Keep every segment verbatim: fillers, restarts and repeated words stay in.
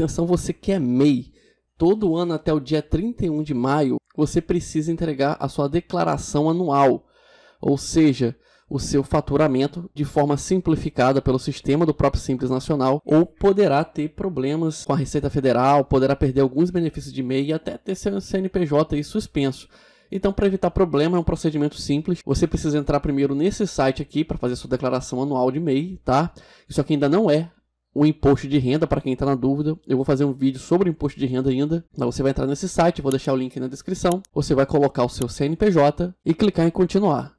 Atenção, você que é M E I, todo ano até o dia trinta e um de maio, você precisa entregar a sua declaração anual, ou seja, o seu faturamento de forma simplificada pelo sistema do próprio Simples Nacional, ou poderá ter problemas com a Receita Federal, poderá perder alguns benefícios de M E I e até ter seu C N P J aí suspenso. Então, para evitar problema, é um procedimento simples. Você precisa entrar primeiro nesse site aqui para fazer sua declaração anual de M E I, tá? Isso aqui ainda não é o imposto de renda, para quem está na dúvida. Eu vou fazer um vídeo sobre o imposto de renda ainda. Então, você vai entrar nesse site, vou deixar o link na descrição. Você vai colocar o seu C N P J e clicar em continuar.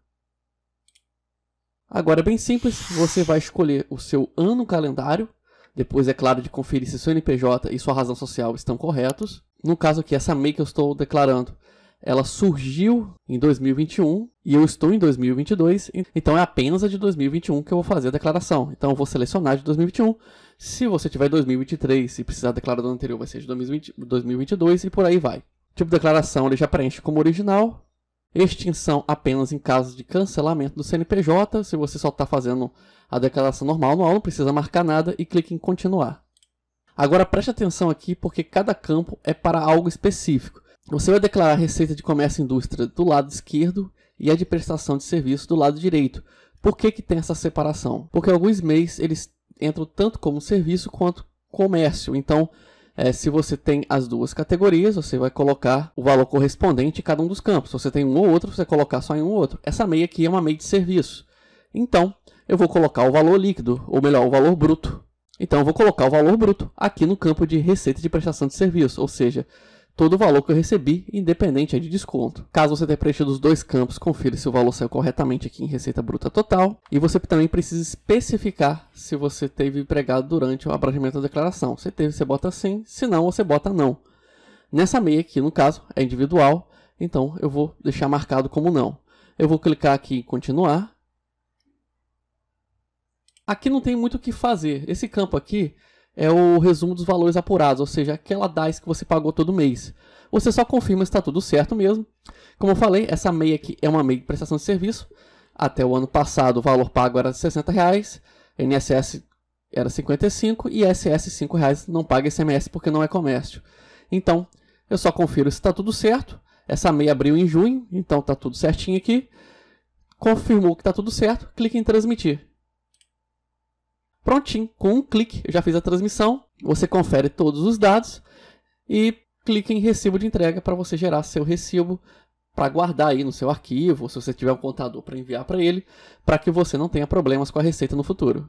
Agora é bem simples, você vai escolher o seu ano calendário, depois é claro de conferir se seu N P J e sua razão social estão corretos. No caso aqui, essa M E I que eu estou declarando, ela surgiu em dois mil e vinte e um e eu estou em dois mil e vinte e dois, então é apenas a de dois mil e vinte e um que eu vou fazer a declaração. Então eu vou selecionar de dois mil e vinte e um, se você tiver dois mil e vinte e três e precisar declarar do ano anterior, vai ser de dois mil e vinte e dois e por aí vai. Tipo de declaração ele já preenche como original. Extinção apenas em caso de cancelamento do C N P J. Se você só está fazendo a declaração normal anual, não precisa marcar nada e clique em continuar. Agora preste atenção aqui porque cada campo é para algo específico. Você vai declarar a receita de comércio e indústria do lado esquerdo e a de prestação de serviço do lado direito. Por que que tem essa separação? Porque alguns M E Is eles entram tanto como serviço quanto comércio. Então, É, se você tem as duas categorias, você vai colocar o valor correspondente em cada um dos campos. Se você tem um ou outro, você vai colocar só em um ou outro. Essa M E I aqui é uma M E I de serviço. Então, eu vou colocar o valor líquido, ou melhor, o valor bruto. Então, eu vou colocar o valor bruto aqui no campo de receita de prestação de serviço, ou seja, todo o valor que eu recebi, independente de desconto. Caso você tenha preenchido os dois campos, confira se o valor saiu corretamente aqui em Receita Bruta Total. E você também precisa especificar se você teve empregado durante o abrangimento da declaração. Se teve, você bota sim, se não, você bota não. Nessa M E I aqui, no caso, é individual, então eu vou deixar marcado como não. Eu vou clicar aqui em continuar. Aqui não tem muito o que fazer. Esse campo aqui é o resumo dos valores apurados, ou seja, aquela D A S que você pagou todo mês. Você só confirma se está tudo certo mesmo. Como eu falei, essa M E I aqui é uma M E I de prestação de serviço. Até o ano passado o valor pago era sessenta reais, I N S S era cinquenta e cinco e I S S cinco reais, não paga I C M S porque não é comércio. Então, eu só confiro se está tudo certo. Essa M E I abriu em junho, então está tudo certinho aqui. Confirmou que está tudo certo, clique em transmitir. Prontinho, com um clique eu já fiz a transmissão, você confere todos os dados e clica em recibo de entrega para você gerar seu recibo para guardar aí no seu arquivo, ou se você tiver um contador para enviar para ele, para que você não tenha problemas com a receita no futuro.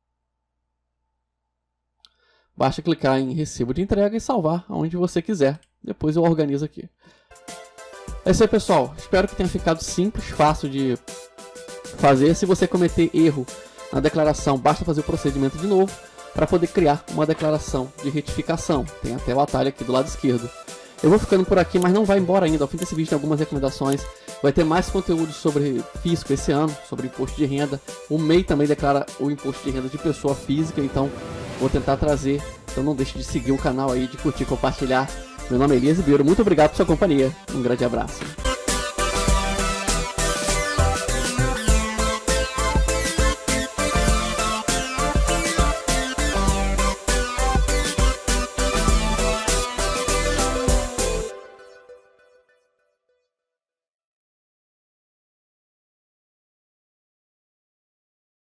Basta clicar em recibo de entrega e salvar aonde você quiser, depois eu organizo aqui. É isso aí, pessoal, espero que tenha ficado simples, fácil de fazer. Se você cometer erro na declaração, basta fazer o procedimento de novo para poder criar uma declaração de retificação. Tem até o atalho aqui do lado esquerdo. Eu vou ficando por aqui, mas não vai embora ainda. Ao fim desse vídeo tem algumas recomendações. Vai ter mais conteúdo sobre fisco esse ano, sobre imposto de renda. O M E I também declara o imposto de renda de pessoa física, então vou tentar trazer. Então não deixe de seguir o canal aí, de curtir, compartilhar. Meu nome é Elias Ribeiro, muito obrigado por sua companhia. Um grande abraço.